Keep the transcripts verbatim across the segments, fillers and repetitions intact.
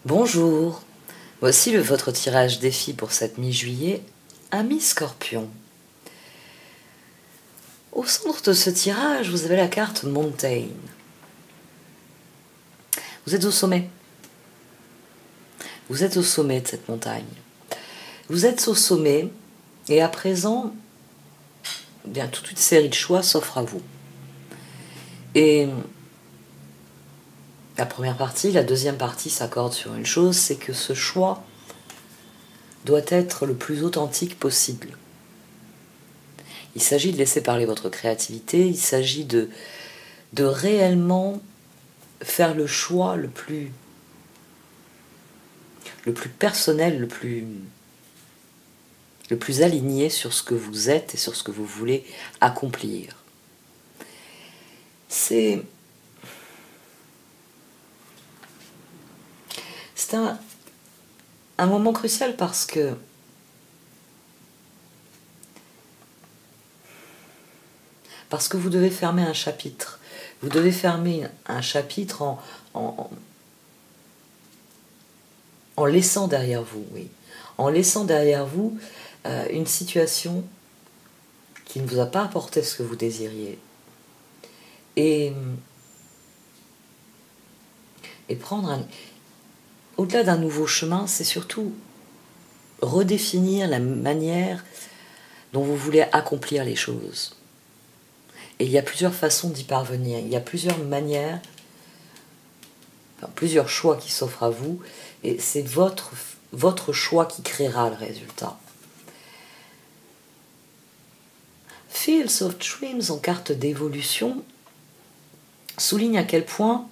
Bonjour, voici le, votre tirage défi pour cette mi-juillet, Amis Scorpion. Au centre de ce tirage, vous avez la carte Mountain. Vous êtes au sommet. Vous êtes au sommet de cette montagne. Vous êtes au sommet et à présent, eh bien, toute une série de choix s'offre à vous. Et la première partie, la deuxième partie s'accorde sur une chose, c'est que ce choix doit être le plus authentique possible. Il s'agit de laisser parler votre créativité, il s'agit de, de réellement faire le choix le plus, le plus personnel, le plus, le plus aligné sur ce que vous êtes et sur ce que vous voulez accomplir. C'est, c'est un, un moment crucial parce que parce que vous devez fermer un chapitre. Vous devez fermer un chapitre en, en, en laissant derrière vous, oui, en laissant derrière vous euh, une situation qui ne vous a pas apporté ce que vous désiriez. Et, et prendre un... Au-delà d'un nouveau chemin, c'est surtout redéfinir la manière dont vous voulez accomplir les choses. Et il y a plusieurs façons d'y parvenir, il y a plusieurs manières, enfin, plusieurs choix qui s'offrent à vous, et c'est votre, votre choix qui créera le résultat. Fields of Dreams en carte d'évolution souligne à quel point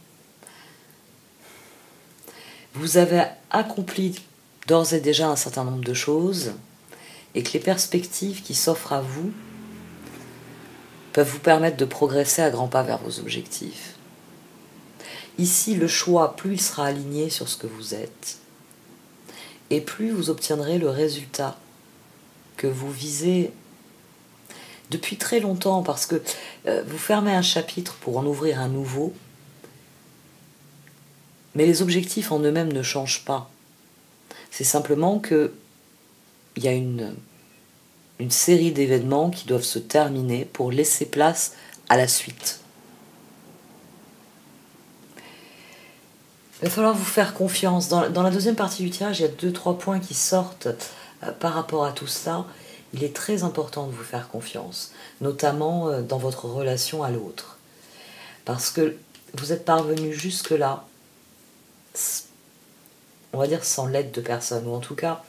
vous avez accompli d'ores et déjà un certain nombre de choses et que les perspectives qui s'offrent à vous peuvent vous permettre de progresser à grands pas vers vos objectifs. Ici, le choix, plus il sera aligné sur ce que vous êtes, et plus vous obtiendrez le résultat que vous visez depuis très longtemps, parce que euh, vous fermez un chapitre pour en ouvrir un nouveau, mais les objectifs en eux-mêmes ne changent pas. C'est simplement que il y a une, une série d'événements qui doivent se terminer pour laisser place à la suite. Il va falloir vous faire confiance. Dans, dans la deuxième partie du tirage, il y a deux, trois points qui sortent euh, par rapport à tout cela. Il est très important de vous faire confiance, notamment euh, dans votre relation à l'autre. Parce que vous êtes parvenu jusque-là, on va dire sans l'aide de personne, ou en tout cas,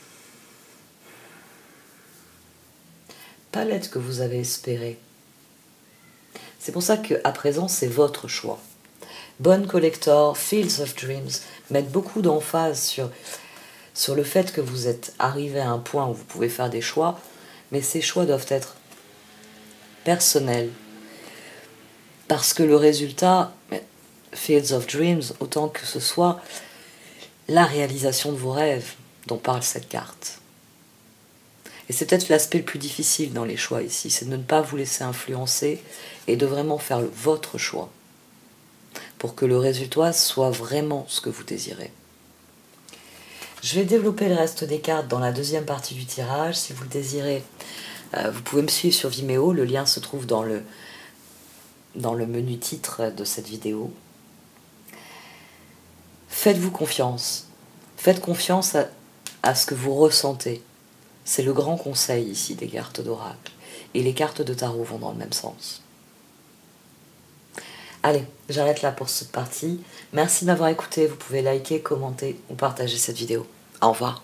pas l'aide que vous avez espérée. C'est pour ça qu'à présent, c'est votre choix. Bone Collector, Fields of Dreams mettent beaucoup d'emphase sur, sur le fait que vous êtes arrivé à un point où vous pouvez faire des choix, mais ces choix doivent être personnels. Parce que le résultat, Fields of Dreams, autant que ce soit la réalisation de vos rêves dont parle cette carte. Et c'est peut-être l'aspect le plus difficile dans les choix ici, c'est de ne pas vous laisser influencer et de vraiment faire le, votre choix, pour que le résultat soit vraiment ce que vous désirez. Je vais développer le reste des cartes dans la deuxième partie du tirage. Si vous le désirez, euh, vous pouvez me suivre sur Vimeo. Le lien se trouve dans le, dans le menu titre de cette vidéo. Faites-vous confiance. Faites confiance à, à ce que vous ressentez. C'est le grand conseil ici des cartes d'oracle. Et les cartes de tarot vont dans le même sens. Allez, j'arrête là pour cette partie. Merci de m'avoir écouté. Vous pouvez liker, commenter ou partager cette vidéo. Au revoir.